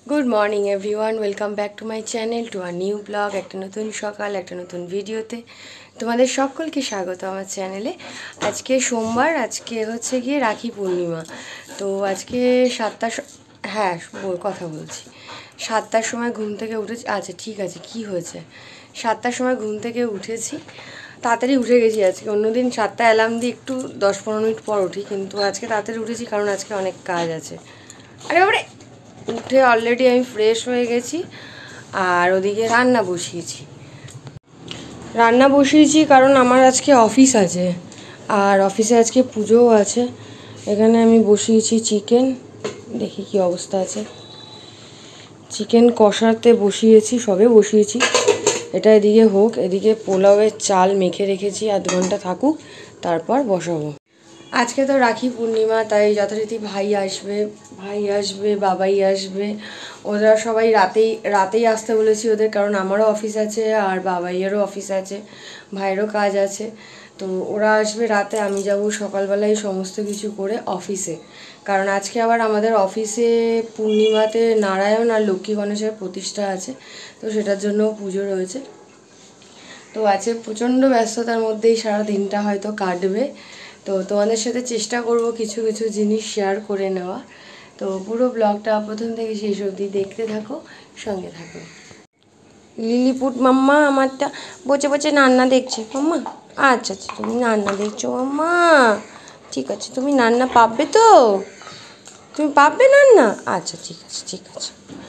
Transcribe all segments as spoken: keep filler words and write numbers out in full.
Good morning everyone welcome back to my channel to our new blog एक नतून सकाल एक नतून भिडियोते तुम्हारे सकलके स्वागत आमार चैनेले। आज के सोमवार आज के होच्छे गिये राखी पूर्णिमा। तो आज के सातटा हाँ कथा बोलছি সাতটার সময় ঘুম থেকে উঠেছি। আচ্ছা ঠিক আছে কি হয়েছে সাতটার সময় ঘুম থেকে উঠেছি, তাড়াতাড়ি উঠে গেছি আজকে। অন্যদিন সাতটা অ্যালার্ম দিয়ে একটু দশ পনেরো মিনিট পর উঠি, কিন্তু আজকে তাড়াতাড়ি উঠেছি কারণ আজকে অনেক কাজ আছে। আরে বাবারে উঠে অলরেডি আমি ফ্রেশ হয়ে গেছি আর ওদিকে রান্না বসিয়েছি রান্না বসিয়েছি কারণ আমার আজকে অফিস আছে আর অফিসে আজকে পুজোও আছে। এখানে আমি বসিয়েছি চিকেন, দেখি কি অবস্থা আছে। চিকেন কষাতে বসিয়েছি, সবে বসিয়েছি। এটা এদিকে হোক, এদিকে পোলাওয়ের চাল মেখে রেখেছি, আধ ঘন্টা থাকুক তারপর বসাবো। আজকে তো রাখি পূর্ণিমা, তাই যথারীতি ভাই আসবে ভাই আসবে বাবাই আসবে। ওরা সবাই রাতেই রাতেই আসতে বলেছি ওদের, কারণ আমারও অফিস আছে আর বাবাইয়েরও অফিস আছে, ভাইয়েরও কাজ আছে। তো ওরা আসবে রাতে, আমি যাব সকালবেলায় সমস্ত কিছু করে অফিসে। কারণ আজকে আবার আমাদের অফিসে পূর্ণিমাতে নারায়ণ আর লক্ষ্মী গণেশের প্রতিষ্ঠা আছে, তো সেটার জন্য পুজো রয়েছে। তো আজকে প্রচণ্ড ব্যস্ততার মধ্যেই সারা দিনটা হয়তো কাটবে। তো তোমাদের সাথে চেষ্টা করব কিছু কিছু জিনিস শেয়ার করে নেওয়া। তো পুরো ব্লগটা প্রথম থেকে শেষ অবধি দেখতে থাকো, সঙ্গে থাকো। লিলিপুট মাম্মা আমারটা বসে বসে রান্না দেখছে। মাম্মা আচ্ছা আচ্ছা তুমি রান্না দেখছো মাম্মা, ঠিক আছে। তুমি রান্না পাবে তো, তুমি পাবে রান্না, আচ্ছা ঠিক আছে ঠিক আছে।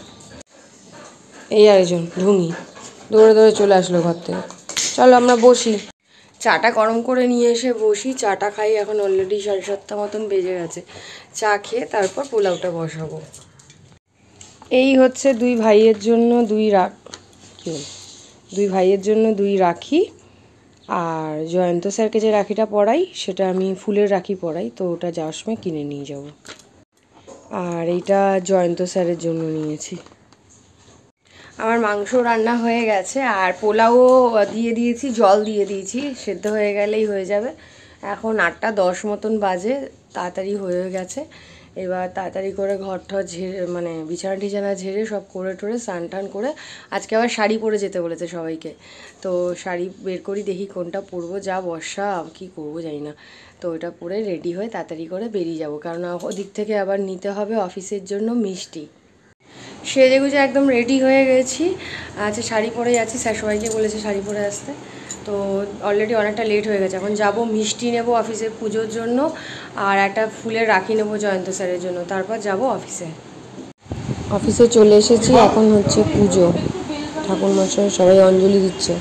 এই আরেকজন ঢুঙি দৌড়ে দৌড়ে চলে আসলো ঘর থেকে। চলো আমরা বসি, চাটা গরম করে নিয়ে এসে বসি। চাটা খাই, এখন অলরেডি সাড়ে সাতটা মতন বেজে গেছে। চা খেয়ে তারপর পোলাওটা বসাবো। এই হচ্ছে দুই ভাইয়ের জন্য দুই রাখ কি দুই ভাইয়ের জন্য দুই রাখি। আর জয়ন্ত স্যারকে যে রাখিটা পরাই সেটা আমি ফুলের রাখি পরাই, তো ওটা যাওয়ার সময় কিনে নিয়ে যাব। আর এইটা জয়ন্ত স্যারের জন্য নিয়েছি। আমার মাংস রান্না হয়ে গেছে আর পোলাও দিয়ে দিয়েছি, জল দিয়ে দিয়েছি, সেদ্ধ হয়ে গেলেই হয়ে যাবে। এখন আটটা দশ মতন বাজে, তাড়াতাড়ি হয়ে গেছে। এবার তাড়াতাড়ি করে ঘর ঠর ঝেড়ে মানে বিছানা টিছানা ঝেড়ে সব করে টোরে স্নান টান করে, আজকে আবার শাড়ি পরে যেতে বলেছে সবাইকে। তো শাড়ি বের করি, দেখি কোনটা পরবো, যা বর্ষা কী করবো জানি না। তো ওটা পরে রেডি হয়ে তাড়াতাড়ি করে বেরিয়ে যাব, কারণ ওদিক থেকে আবার নিতে হবে অফিসের জন্য মিষ্টি। সেজে গুজে একদম রেডি হয়ে গেছি। আচ্ছা শাড়ি পরে যাচ্ছি, স্যার সবাইকে বলেছে শাড়ি পরে আসতে। তো অলরেডি অনেকটা লেট হয়ে গেছে। এখন যাব মিষ্টি নেব অফিসের পুজোর জন্য, আর একটা ফুলের রাখি নেব জয়ন্ত স্যারের জন্য, তারপর যাব অফিসে। অফিসে চলে এসেছি, এখন হচ্ছে পুজো। ঠাকুরমশাই সবাই অঞ্জলি দিচ্ছে।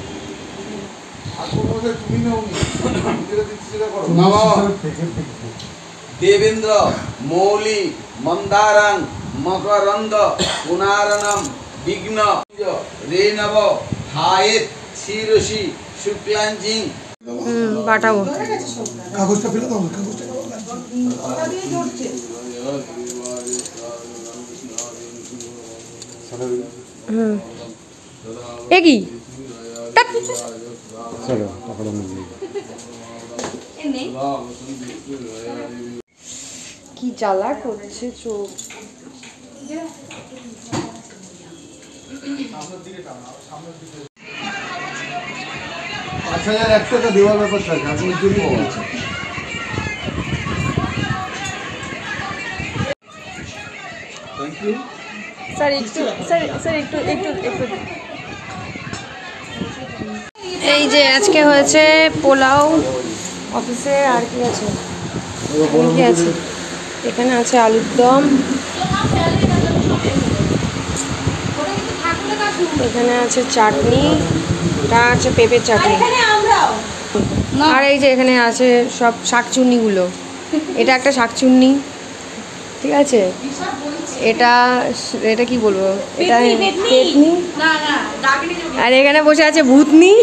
দেবেন্দ্র মৌলি মন্দারাং মকরন্দ পুনারণম বিঘ্ন রেনব হায়েত শিরসি শুক্লাঞ্জিং। হুম পাঠাবো। কাগজটা ফেলে দাও, কাগজটা হুম এ কি চলো টাকাটা নিয়ে কি জ্বালা করছে চোখ। পাঁচ হাজার এক টাকা দেওয়ার ব্যাপার থাকে, আপনি যদি স্যার একটু স্যার স্যার একটু একটু একটু এই যে আজকে হয়েছে পোলাও অফিসে। আর কি আছে কি আছে এখানে আছে আলুর দম, এখানে আছে চাটনি, এটা আছে পেঁপের চাটনি, আর এই যে এখানে আছে সব শাকচুন্নিগুলো। এটা একটা শাকচুন্নি, ঠিক আছে। এটা এটা কি বলবো, এটা পেটনি, আর এখানে বসে আছে ভূতনি।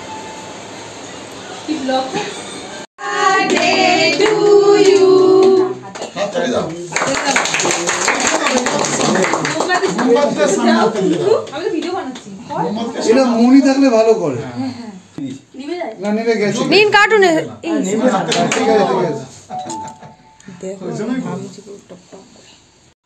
মনি থাকলে ভালো করে নিন কার্টুনে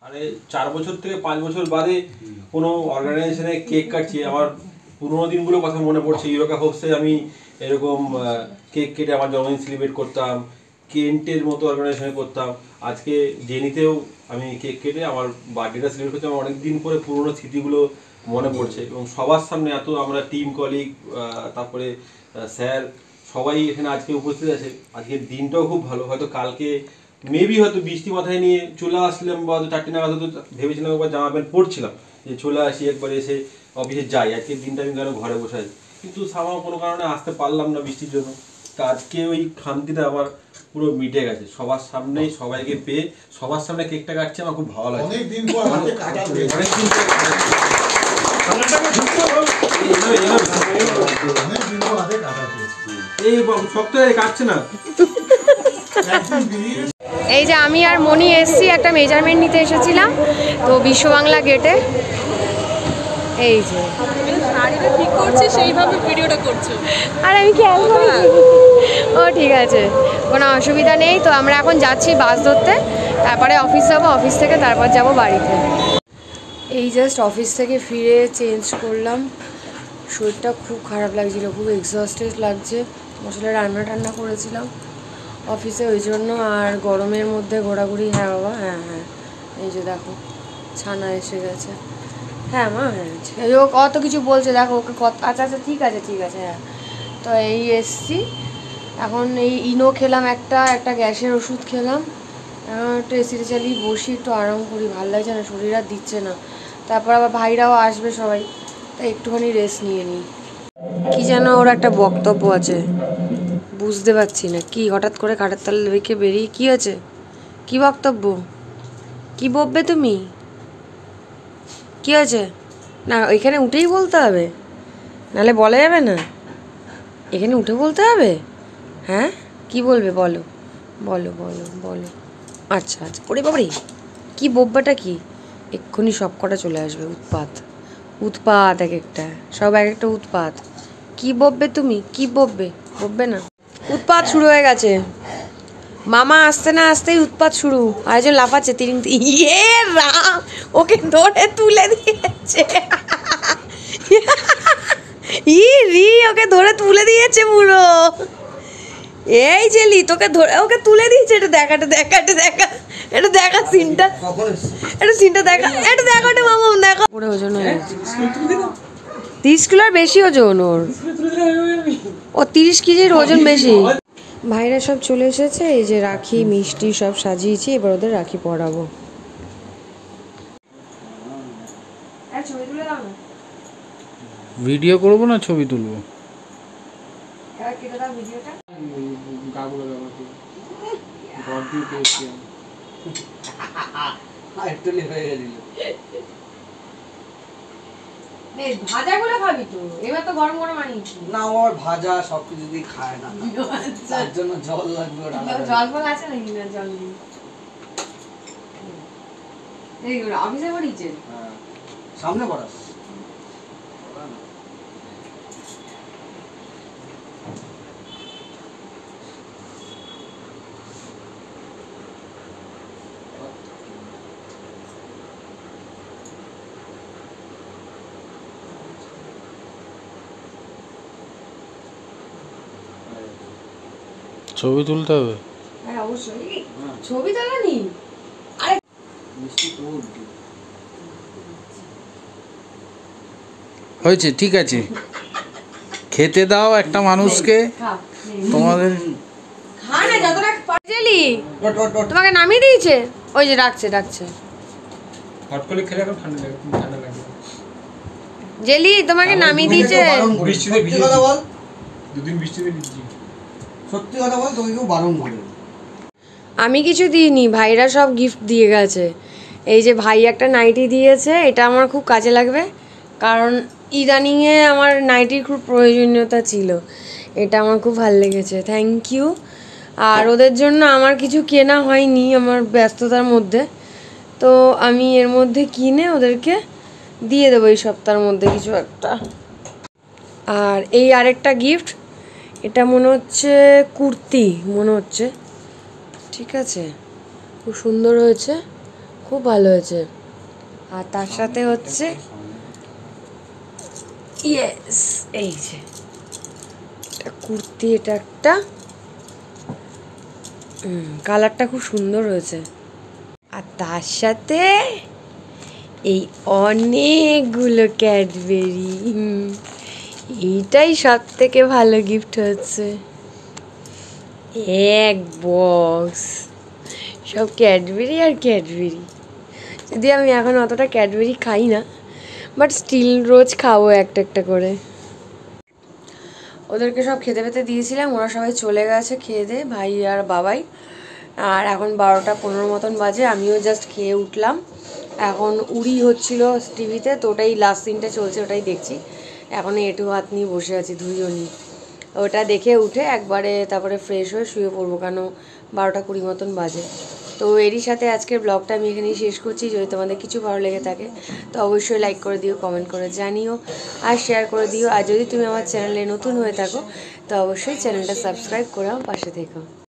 আরে চার বছর থেকে পাঁচ বছর বাদে কোনো অর্গানাইজেশনে কেক কাটছি, আমার পুরোনো দিনগুলো কথা মনে পড়ছে। ইউরোকা হোপসে আমি এরকম কেক কেটে আমার জন্মদিন সেলিব্রেট করতাম, কেন্টের মতো অর্গানাইজেশনে করতাম। আজকে জেনিতেও আমি কেক কেটে আমার বার্থডেটা সেলিব্রেট করছি। আমার অনেক দিন পরে পুরোনো স্মৃতিগুলো মনে পড়ছে এবং সবার সামনে এত আমরা টিম কলিগ, তারপরে স্যার সবাই এখানে আজকে উপস্থিত আছে। আজকের দিনটাও খুব ভালো। হয়তো কালকে মেবি হয়তো বৃষ্টি মাথায় নিয়ে চলে আসলাম বা চারটে নাগাদ হয়তো ভেবেছিলাম একবার জামা প্যান্ট পরছিলাম যে চলে আসি একবার এসে অফিসে যাই, আজকের দিনটা আমি কেন ঘরে বসে আছি, কিন্তু সামাও কোনো কারণে আসতে পারলাম না বৃষ্টির জন্য। তা আজকে ওই খামতিটা আমার পুরো মিটে গেছে। সবার সামনেই সবাইকে পেয়ে সবার সামনে কেকটা কাটছে, আমার খুব ভালো লাগে। অনেকদিন পর হাতে কাটা পেয়েছি। অনেকদিন অনেকদিন পর হাতে কাটা পেয়েছি। এই শক্ত হয়ে কাটছে না। এই যে আমি আর মনি এসছি একটা মেজারমেন্ট নিতে এসেছিলাম তো বিশ্ব বাংলা গেটে। এই যে শাড়িটা ঠিক করছে সেইভাবে ভিডিওটা করছো। আর আমি খেয়াল করি। ও ঠিক আছে, কোনো অসুবিধা নেই। তো আমরা এখন যাচ্ছি বাস ধরতে, তারপরে অফিস যাবো, অফিস থেকে তারপর যাব বাড়িতে। এই জাস্ট অফিস থেকে ফিরে চেঞ্জ করলাম। শরীরটা খুব খারাপ লাগছিল, খুব এক্সস্টেড লাগছে। আসলে রান্না টান্না করেছিলাম অফিসে ওই জন্য, আর গরমের মধ্যে ঘোরাঘুরি। হ্যাঁ বাবা, হ্যাঁ হ্যাঁ এই যে দেখো ছানা এসে গেছে। হ্যাঁ মা, হ্যাঁ ও কত কিছু বলছে দেখো ওকে কত। আচ্ছা আচ্ছা ঠিক আছে ঠিক আছে হ্যাঁ। তো এই এসছি এখন, এই ইনো খেলাম একটা, একটা গ্যাসের ওষুধ খেলাম। এখন একটু এসিতে চালিয়ে বসি, একটু আরাম করি, ভালো লাগছে না, শরীর আর দিচ্ছে না। তারপর আবার ভাইরাও আসবে সবাই, তাই একটুখানি রেস্ট নিয়ে নিই। কী যেন ওর একটা বক্তব্য আছে, বুঝতে পারছি না কি। হঠাৎ করে খাটের তলা রেখে বেরিয়ে কী আছে, কি বক্তব্য, কি বলবে তুমি, কি আছে? না ওইখানে উঠেই বলতে হবে, নাহলে বলা যাবে না। এখানে উঠে বলতে হবে? হ্যাঁ কি বলবে বলো বলো বলো বলো। আচ্ছা আচ্ছা, ওরে বাবারে কি বব্বাটা কি, এক্ষুনি সব কটা চলে আসবে। উৎপাত উৎপাত এক একটা, সব এক একটা উৎপাত। কি বলবে তুমি, কি বলবে, বলবে না। উৎপাত শুরু হয়ে গেছে, মামা আসতে না আসতেই উৎপাত শুরু। আরেকজন লাফাচ্ছে তিরিং, ইয়ে রাম, ওকে ধরে তুলে দিয়েছে। ই রি, ওকে ধরে তুলে দিয়েছে পুরো। এই জেলি তোকে ধরে ওকে তুলে দিয়েছে। এটা দেখা, এটা দেখা, এটা দেখা, এটা দেখা সিনটা, এটা সিনটা দেখা, এটা দেখো, এটা মামা দেখো। পুরো ওজন হয়ে গেছে, তিরিশ কিলোর বেশি ওজন ওর। ও তিরিশ কেজির ওজন বেশি। ভাইরা সব চলে এসেছে, এই যে রাখি মিষ্টি সব সাজিয়েছি, এবার ওদের রাখি পরাবো। ভিডিও করবো না ছবি তুলবো? ভাজাগুলো খাবি তো, এবার তো গরম গরম আনিয়েছি না। আমার ভাজা সবকিছু দিয়ে খায় না, তার জন্য জল লাগবে। জল ফল আছে নাকি? না জল নেই। এইগুলো অফিসে পড়িয়েছে, সামনে পড়া। ছবি তুলতে হবে? হ্যাঁ অবশ্যই। ছবি তোলা নি, আরে হয়েছে, ঠিক আছে, খেতে দাও একটা মানুষকে। তোমাদের খা না যতটা পারজেলি তোমাকে নামিয়ে দিয়েছে, ওই যে ডাকছে ডাকছে। হট করে খেলে এখন ঠান্ডা লাগে, ঠান্ডা লাগে। জেলি তোমাকে নামিয়ে দিয়েছে। বৃষ্টিতে ভিজে কথা বল, দুদিন বৃষ্টিতে ভিজছি। সত্যি কথা বল, তোকে কেউ বারণ করে? আমি কিছু দিইনি, ভাইরা সব গিফট দিয়ে গেছে। এই যে ভাই একটা নাইটি দিয়েছে, এটা আমার খুব কাজে লাগবে, কারণ ইদানিংয়ে আমার নাইটির খুব প্রয়োজনীয়তা ছিল। এটা আমার খুব ভালো লেগেছে, থ্যাংক ইউ। আর ওদের জন্য আমার কিছু কেনা হয়নি আমার ব্যস্ততার মধ্যে, তো আমি এর মধ্যে কিনে ওদেরকে দিয়ে দেবো এই সপ্তাহের মধ্যে কিছু একটা। আর এই আরেকটা গিফট, এটা মনে হচ্ছে কুর্তি মনে হচ্ছে, ঠিক আছে, খুব সুন্দর হয়েছে, খুব ভালো হয়েছে। আর তার সাথে হচ্ছে ইয়েস এই যে এটা কুর্তি, এটা একটা কালারটা খুব সুন্দর হয়েছে। আর তার সাথে এই অনেকগুলো ক্যাডবেরি, এইটাই সব থেকে ভালো গিফট হচ্ছে। এক বক্স সব ক্যাডবেরি আর ক্যাডবেরি। যদি আমি এখন অতটা ক্যাডবেরি খাই না, বাট স্টিল রোজ খাবো একটা একটা করে। ওদেরকে সব খেতে পেতে দিয়েছিলাম, ওরা সবাই চলে গেছে খেয়ে দে, ভাই আর বাবাই। আর এখন বারোটা পনেরো মতন বাজে, আমিও জাস্ট খেয়ে উঠলাম। এখন উড়ি হচ্ছিল টিভিতে, তো ওটাই লাস্ট সিনটা চলছে, ওটাই দেখছি। এখন এটু হাত নিয়ে বসে আছি দুজনই। ওটা দেখে উঠে একবারে তারপরে ফ্রেশ হয়ে শুয়ে পড়বো, কেন বারোটা কুড়ি মতন বাজে। তো এরই সাথে আজকের ব্লগটা আমি এখানেই শেষ করছি। যদি তোমাদের কিছু ভালো লেগে থাকে তো অবশ্যই লাইক করে দিও, কমেন্ট করে জানিও আর শেয়ার করে দিও। আর যদি তুমি আমার চ্যানেলে নতুন হয়ে থাকো তো অবশ্যই চ্যানেলটা সাবস্ক্রাইব করে আমার পাশে থেকো।